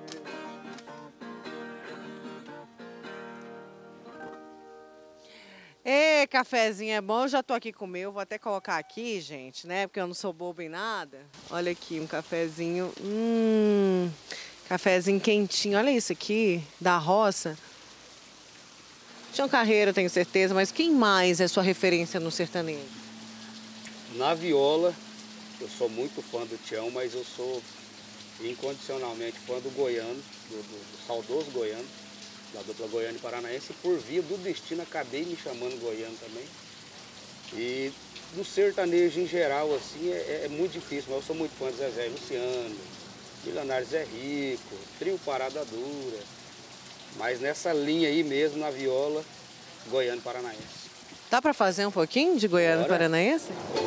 Ê, cafezinho é bom, eu já tô aqui com o meu, vou até colocar aqui, gente, né, porque eu não sou boba em nada. Olha aqui, um cafezinho, hum, cafezinho quentinho, olha isso aqui, da roça. Tião Carreiro, tenho certeza, mas quem mais é sua referência no sertanejo? Na viola, eu sou muito fã do Tião, mas eu sou incondicionalmente fã do Goiano, do, do, do saudoso Goiano, da dupla Goiano e Paranaense, e por via do destino acabei me chamando Goiano também. E do sertanejo em geral, assim, é, é muito difícil, mas eu sou muito fã de Zezé e Luciano, Milionário Zé Rico, Trio Parada Dura, mas nessa linha aí mesmo, na viola, Goiano e Paranaense. Dá para fazer um pouquinho de Goiano e Paranaense?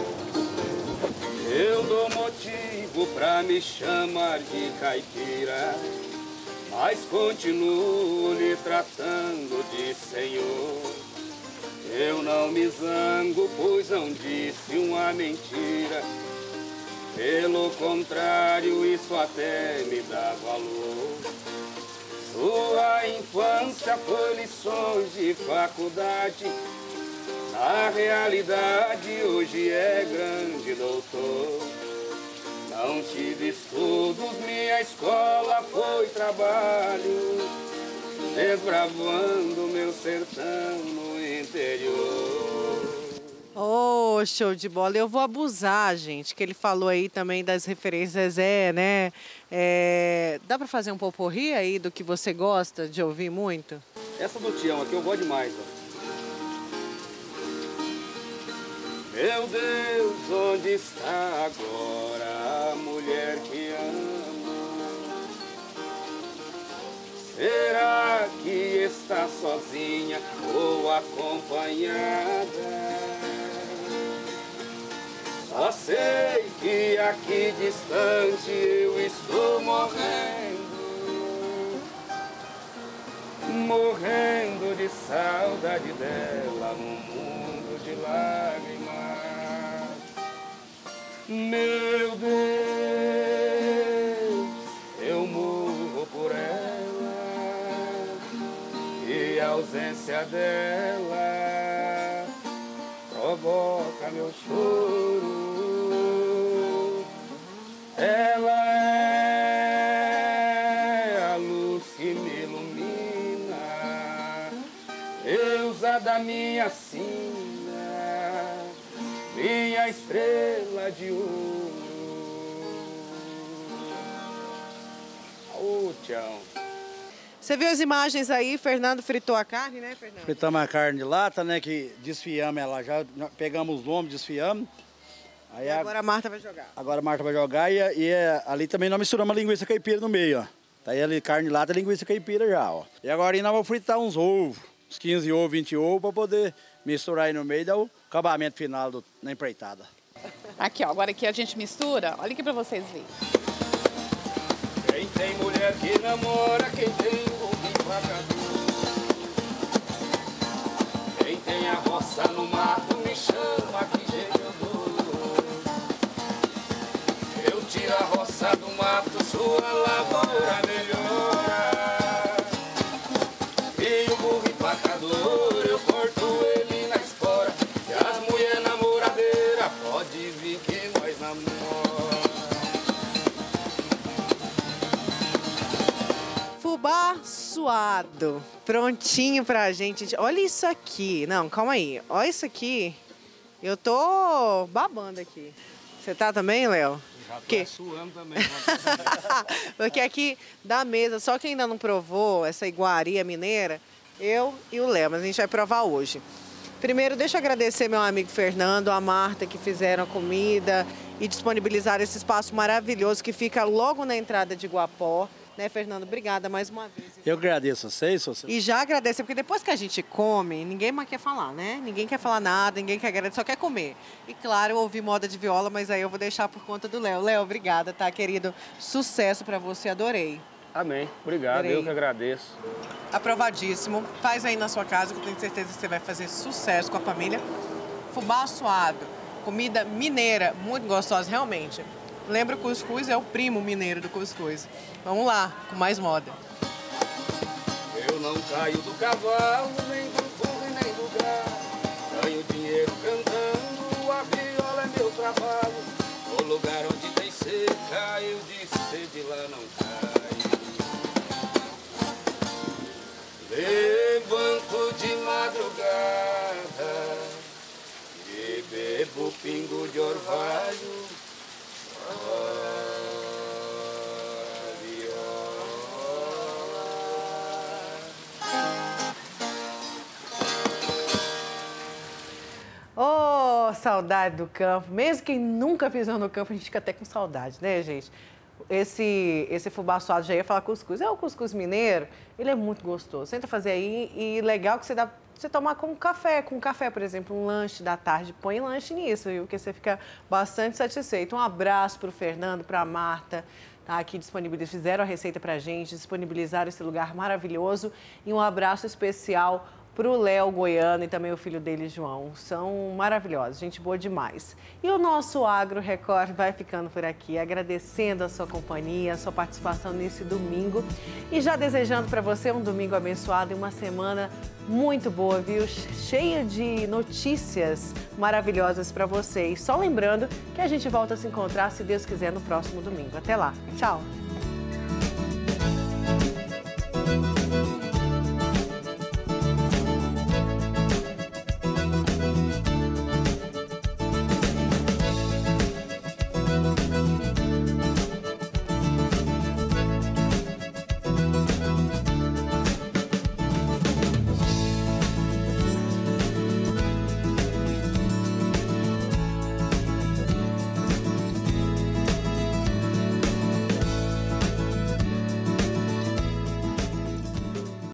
Eu dou motivo pra me chamar de caipira, mas continuo lhe tratando de senhor. Eu não me zango, pois não disse uma mentira. Pelo contrário, isso até me dá valor. Sua infância foi lições de faculdade. Na realidade, hoje é grande doutor. Não tive estudos, minha escola foi trabalho, desbravando meu sertão no interior. Oh, show de bola. Eu vou abusar, gente, que ele falou aí também das referências, é, né? É, dá pra fazer um poporri aí do que você gosta de ouvir muito? Essa do Tião aqui eu gosto demais, ó. Meu Deus, onde está agora a mulher que amo? Será que está sozinha ou acompanhada? Só sei que aqui distante eu estou morrendo, morrendo de saudade dela num mundo de lágrimas. Meu Deus, eu morro por ela e a ausência dela provoca meu choro. Ela é a luz que me ilumina, deusa da minha sina, minha estrela de ouro. Ô, Tião. Você viu as imagens aí, Fernando fritou a carne, né, Fernando? Fritamos a carne de lata, né, que desfiamos ela, já pegamos os lombos, desfiamos. Aí e agora a Marta vai jogar. Agora a Marta vai jogar e, e ali também nós misturamos a linguiça caipira no meio, ó. Tá aí ali carne de lata e linguiça caipira já, ó. E agora nós vamos fritar uns ovos, uns quinze ovos, vinte ovos, para poder misturar aí no meio e dar o acabamento final do, na empreitada. Aqui, ó, agora aqui a gente mistura, olha aqui para vocês verem. Quem tem mulher que namora, quem tem um embarcador, quem tem a roça no mato, me chama que jeito eu dou. Eu tiro a roça do mato, sua lavoura melhora. E o burro empacador, eu corto ele na espora. E as mulher namoradeira, pode vir que nós namora. Fubá suado, prontinho pra gente. Olha isso aqui. Não, calma aí. Olha isso aqui. Eu tô babando aqui. Você tá também, Léo? Já tô que? suando também. Porque aqui da mesa, só quem ainda não provou essa iguaria mineira, eu e o Léo, mas a gente vai provar hoje. Primeiro, deixa eu agradecer meu amigo Fernando, a Marta, que fizeram a comida e disponibilizaram esse espaço maravilhoso que fica logo na entrada de Guapó. Né, Fernando? Obrigada mais uma vez. Eu agradeço a vocês. Você... E já agradeço, porque depois que a gente come, ninguém mais quer falar, né? Ninguém quer falar nada, ninguém quer agradecer, só quer comer. E claro, eu ouvi moda de viola, mas aí eu vou deixar por conta do Léo. Léo, obrigada, tá, querido? Sucesso pra você, adorei. Amém. Obrigado, adorei. Eu que agradeço. Aprovadíssimo. Faz aí na sua casa, que eu tenho certeza que você vai fazer sucesso com a família. Fubá suado, comida mineira, muito gostosa, realmente. Lembra, o cuscuz é o primo mineiro do cuscuz. Vamos lá, com mais moda. Eu não caio do cavalo, nem do burro, nem do gado. Ganho dinheiro cantando, a viola é meu trabalho. No lugar onde tem seca, eu disse, de lá não caio. Levanto de pingo de orvalho. Oh, saudade do campo. Mesmo quem nunca pisou no campo, a gente fica até com saudade, né, gente? Esse, esse fubá suado, já ia falar cuscuz. É o cuscuz mineiro, ele é muito gostoso. Tenta fazer aí e legal que você dá você tomar com café. Com café, por exemplo, um lanche da tarde. Põe lanche nisso, viu? Porque você fica bastante satisfeito. Um abraço para o Fernando, para a Marta. Tá, aqui disponibilizaram, fizeram a receita para a gente, disponibilizaram esse lugar maravilhoso. E um abraço especial para o Léo Goiano e também o filho dele, João. São maravilhosos, gente boa demais. E o nosso Agro Record vai ficando por aqui, agradecendo a sua companhia, a sua participação nesse domingo. E já desejando para você um domingo abençoado e uma semana muito boa, viu? Cheia de notícias maravilhosas para vocês. Só lembrando que a gente volta a se encontrar, se Deus quiser, no próximo domingo. Até lá. Tchau!